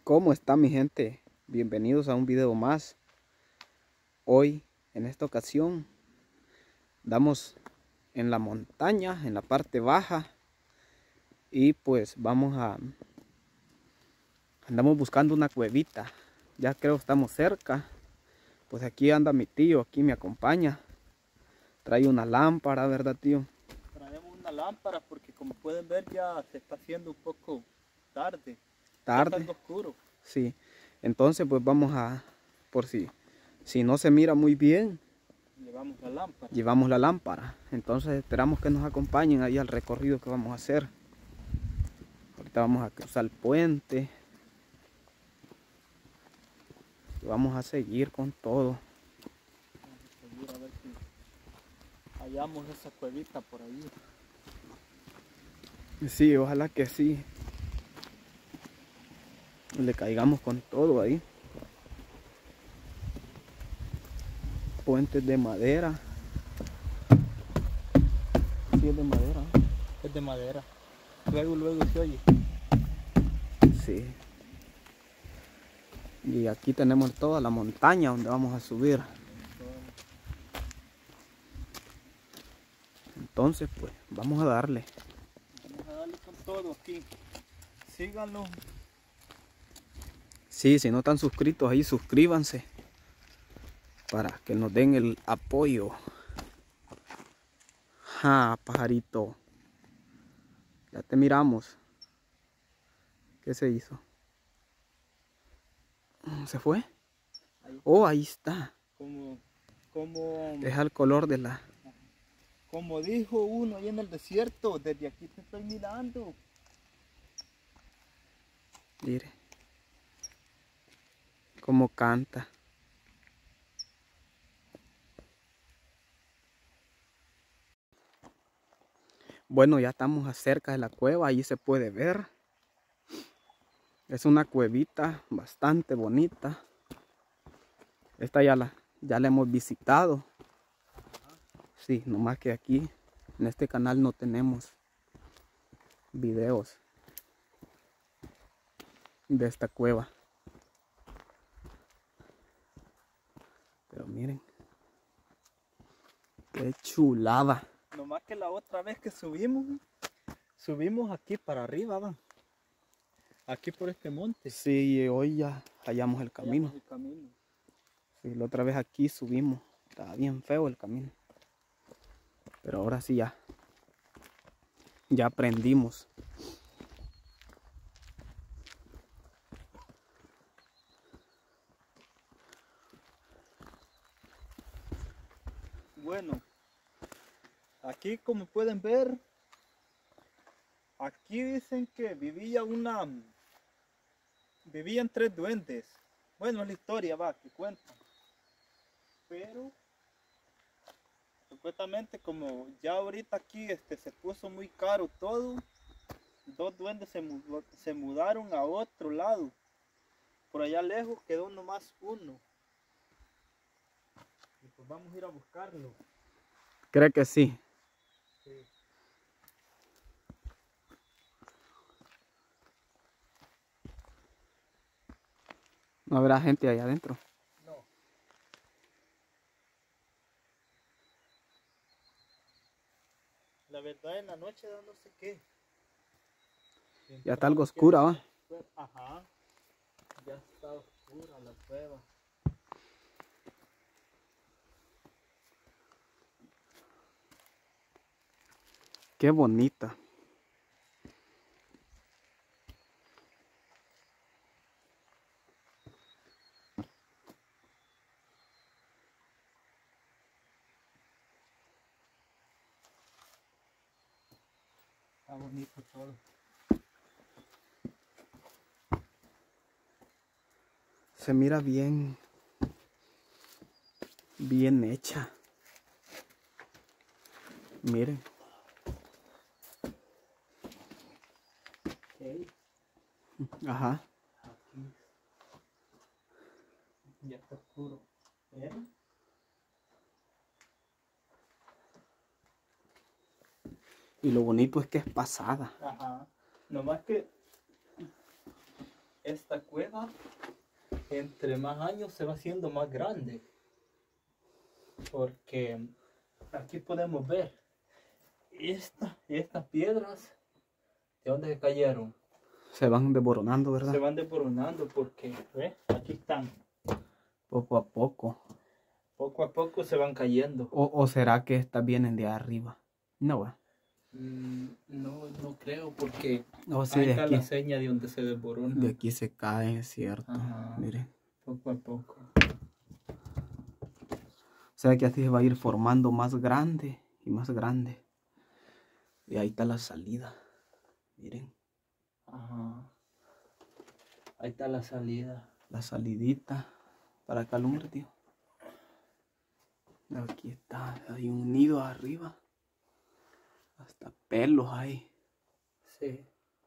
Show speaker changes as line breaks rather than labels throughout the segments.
¿Cómo está mi gente? Bienvenidos a un video más. Hoy, en esta ocasión, damos en la montaña, en la parte baja. Y pues andamos buscando una cuevita. Ya creo que estamos cerca. Pues aquí anda mi tío, aquí me acompaña. Trae una lámpara, ¿verdad, tío?
Traemos una lámpara porque como pueden ver ya se está haciendo un poco tarde. Ya está
Tarde.
algo oscuro.
Sí. Entonces pues por si no se mira muy bien,
Llevamos la lámpara.
llevamos la lámpara. Entonces esperamos que nos acompañen ahí al recorrido que vamos a hacer. Ahorita vamos a cruzar el puente. Y vamos a seguir con todo.
Vamos a seguir a ver si hallamos esa cuevita por ahí.
Sí, ojalá que sí. Le caigamos con todo ahí. Puentes de madera. Sí, es de madera.
Es de madera. Luego se oye.
Sí. Y aquí tenemos toda la montaña donde vamos a subir. Entonces, pues, vamos a darle.
Vamos a darle con todo aquí. Síganlo.
Sí, si no están suscritos ahí, suscríbanse. Para que nos den el apoyo. Ja, pajarito. Ya te miramos. ¿Qué se hizo? ¿Se fue?
Ahí
Oh, ahí está.
como,
Deja el color de la...
como dijo uno ahí en el desierto, desde aquí te estoy mirando.
Mire. Cómo canta. Bueno, ya estamos cerca de la cueva, ahí se puede ver. Es una cuevita bastante bonita. Esta ya la hemos visitado. Sí, nomás que aquí en este canal no tenemos videos de esta cueva. Pero miren, qué chulada.
Nomás que la otra vez que subimos aquí para arriba, va. Aquí por este monte.
Sí, hoy ya hallamos el camino.
Hallamos el camino.
Sí, la otra vez aquí subimos. Estaba bien feo el camino. Pero ahora sí ya aprendimos.
Bueno, aquí como pueden ver, aquí dicen que vivían tres duendes. Bueno, es la historia, va, que cuentan. Pero supuestamente como ya ahorita aquí se puso muy caro todo, dos duendes se mudaron a otro lado. Por allá lejos quedó nomás uno. Y pues vamos a ir a buscarlo.
¿Cree que sí?
Sí.
No habrá gente allá adentro.
No. La verdad en la noche no sé qué.
Ya está algo oscura, ¿va?
Ajá. Ya está oscura la cueva.
Qué bonita.
Está bonito todo.
Se mira bien hecha. Miren.
Okay.
Ajá.
Aquí ya está oscuro. ¿Ven?
Y lo bonito es que es pasada.
Ajá. Nomás que esta cueva, entre más años se va haciendo más grande. Porque aquí podemos ver estas piedras, ¿de dónde se cayeron?
Se van desboronando, ¿verdad?
Se van desboronando porque, ¿ves? Aquí están.
Poco a poco.
Poco a poco se van cayendo.
¿O será que estas vienen de arriba? No, va.
No creo porque
No, sí,
ahí
de
está
aquí.
la seña de donde se desborona.
De aquí se caen, es cierto.
Ajá.
Miren.
Poco a poco.
O sea que así se va a ir formando más grande y más grande. Y ahí está la salida. Miren.
Ajá. Ahí está la salida.
La salidita. Para acá alumbre, tío. Aquí está. Hay un nido arriba. Hasta pelos hay.
Sí.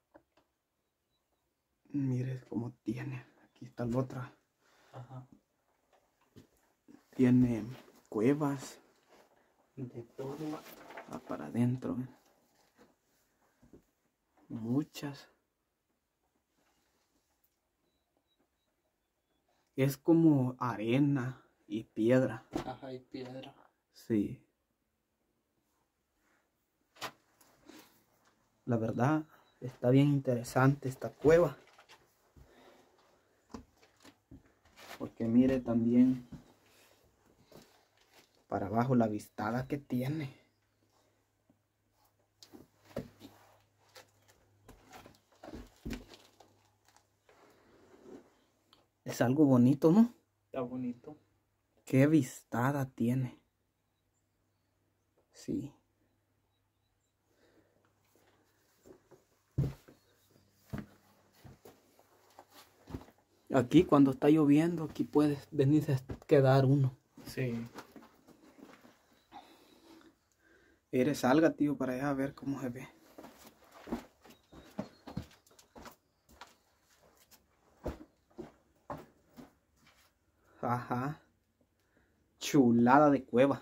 Mire cómo tiene. Aquí está la otra.
Ajá.
Tiene cuevas.
De todo.
Va para adentro. Muchas. Es como arena y piedra.
Ajá, y piedra.
Sí. La verdad, está bien interesante esta cueva. Porque mire también para abajo la vistada que tiene. Es algo bonito, ¿no?
Está bonito.
Qué vistada tiene. Sí. Aquí cuando está lloviendo, aquí puedes venirse a quedar uno.
Sí.
Eres salga, tío, para allá a ver cómo se ve. Ajá. Chulada de cueva.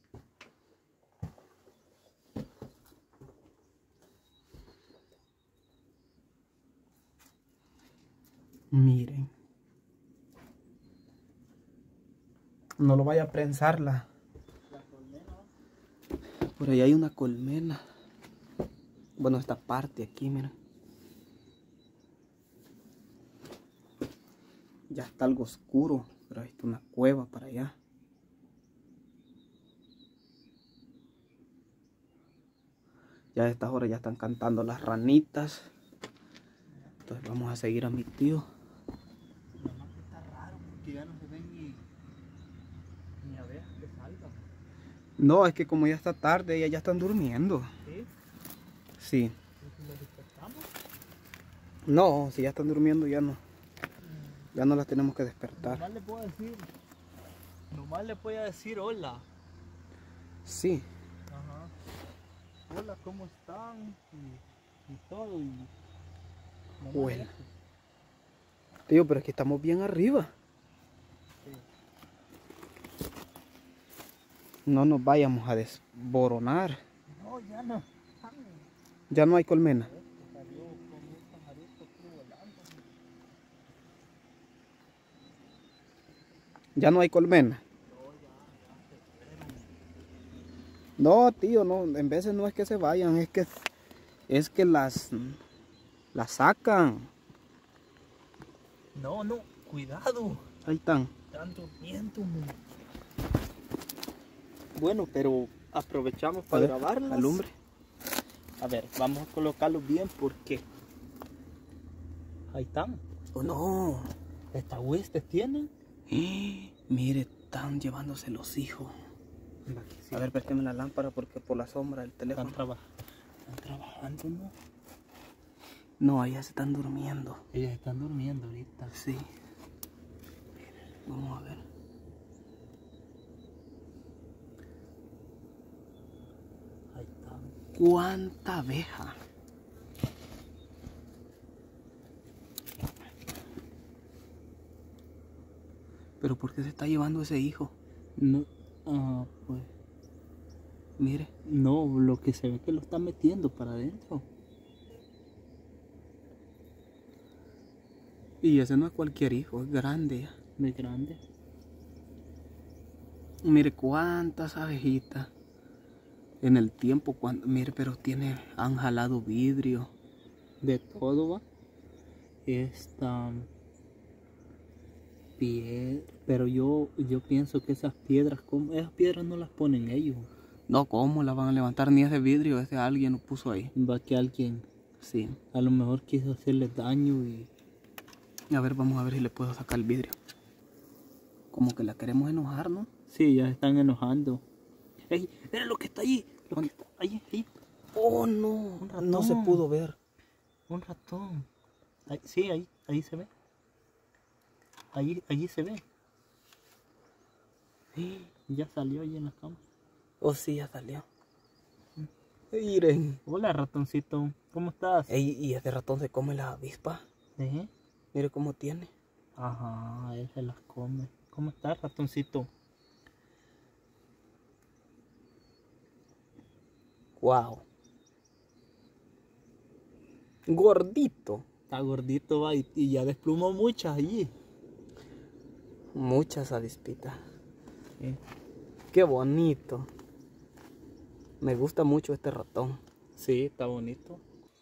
Miren. No lo vaya a prensarla.
La colmena.
Por ahí hay una colmena. Bueno, esta parte aquí, miren. Ya está algo oscuro, pero ahí está una cueva para allá. Ya a estas horas ya están cantando las ranitas. Entonces vamos a seguir a mi tío.
Nada más que está raro porque ya no se ven ni abejas que salgan.
No, es que como ya está tarde, ellas ya están durmiendo.
¿Sí?
Sí.
¿Y si los despertamos?
No, si ya están durmiendo ya no. Ya no las tenemos que despertar.
Nomás le voy a decir hola.
Sí.
Ajá. Hola, ¿cómo están? Y todo. Y nomás
Bueno.
eso.
Tío, pero es que estamos bien arriba.
Sí.
No nos vayamos a desboronar.
No, ya no.
Ya no hay colmena.
Salió con un pajarito aquí volando.
Ya no hay colmena. No, tío, no. En veces no es que se vayan, es que las sacan.
No, cuidado.
Ahí están.
Están durmiendo. Bueno, pero aprovechamos para grabarlas.
Alumbre.
A ver, vamos a colocarlos bien porque ahí están.
Oh, no.
¿Estas huestes tienen?
Mire, están llevándose los hijos. A ver, présteme la lámpara porque por la sombra del teléfono.
Están trabajando, ¿no?
No, ellas están durmiendo.
Ellas están durmiendo ahorita.
Sí. Vamos a ver.
Ahí están.
¿Cuánta abeja? ¿Pero por qué se está llevando ese hijo?
No, pues.
Mire.
No, lo que se ve que lo están metiendo para adentro.
Y ese no es cualquier hijo, es grande.
Muy grande.
Mire cuántas abejitas. En el tiempo, mire, pero han jalado vidrio.
De todo va. Esta piedra. Pero yo pienso que esas piedras no las ponen ellos.
No, ¿cómo la van a levantar? Ni ese vidrio, ese alguien lo puso ahí.
Va que alguien
Sí.
a lo mejor quiso hacerles daño y...
A ver, vamos a ver si le puedo sacar el vidrio. Como que la queremos enojar, ¿no?
Sí, ya se están enojando. ¡Ey! ¡Mira lo que está ahí! Lo que está ahí, ahí.
Oh, no.
Un ratón.
No se pudo ver.
Un ratón. Ahí, sí, ahí se ve. Allí se ve. Ya salió ahí en la cama.
Oh, sí, ya salió. Miren.
Hola, ratoncito. ¿Cómo estás?
Ey, y ese ratón se come las avispas.
¿Eh?
Mire cómo tiene.
Ajá, él se las come. ¿Cómo estás, ratoncito?
Wow. Gordito.
Está gordito, va, y ya desplumó muchas allí.
Muchas avispitas.
¿Eh?
Qué bonito. Me gusta mucho este ratón.
Sí, está bonito.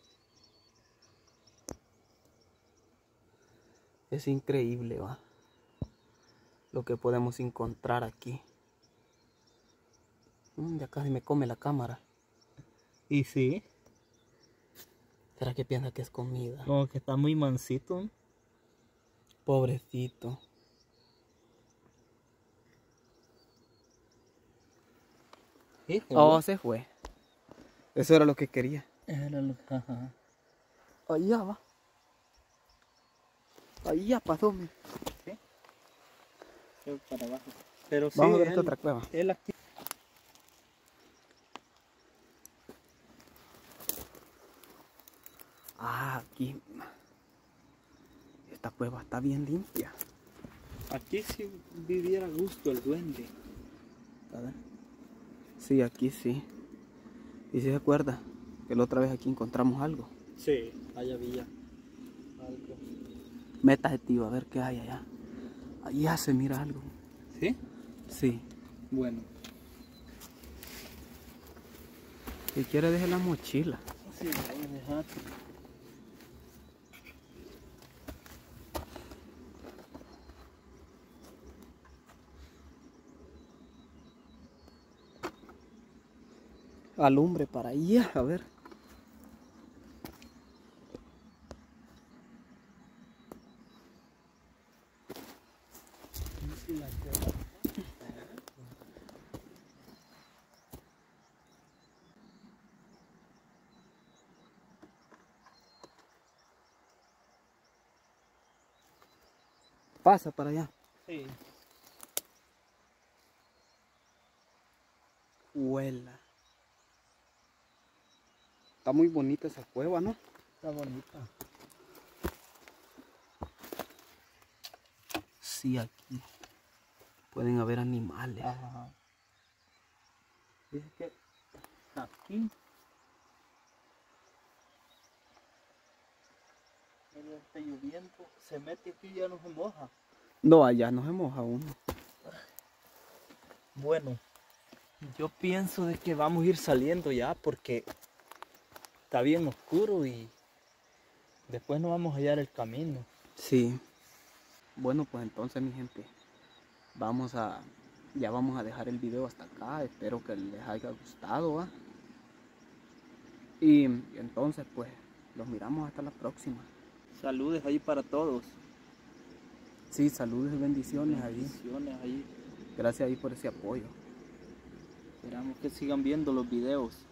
Es increíble, va. Lo que podemos encontrar aquí. Ya casi me come la cámara.
¿Y sí?
¿Será que piensa que es comida?
Como que está muy mansito.
Pobrecito.
¿Sí?
Oh, se fue. Eso era lo que quería.
Era lo que... Ajá.
Allá va. Allá pasó.
¿Sí? Creo que para abajo. Pero sí,
Vamos a ver esta otra cueva.
Él aquí.
Ah, aquí. Esta cueva está bien limpia.
Aquí sí viviera a gusto el duende.
¿Sabes? Sí, aquí sí. ¿Y si se acuerda que la otra vez aquí encontramos algo?
Sí, allá había algo.
Métase, tío, a ver qué hay allá. Allá se mira algo.
¿Sí?
Sí.
Bueno.
Si quiere, deje la mochila.
Sí, la voy a dejar.
Alumbre para allá, a ver. Pasa para allá.
Sí.
Huela. Está muy bonita esa cueva, ¿no?
Está bonita.
Sí, aquí pueden haber animales.
Ajá. Dice que aquí él está lloviendo, se mete aquí y ya no se moja.
No, allá no se moja uno.
Bueno, yo pienso de que vamos a ir saliendo ya porque está bien oscuro y después no vamos a hallar el camino.
Sí. Bueno, pues entonces, mi gente, ya vamos a dejar el video hasta acá. Espero que les haya gustado, ¿va? Y entonces, pues, los miramos hasta la próxima.
Saludes ahí para todos.
Sí, saludos y bendiciones ahí.
Bendiciones ahí.
Gracias ahí por ese apoyo.
Esperamos que sigan viendo los videos.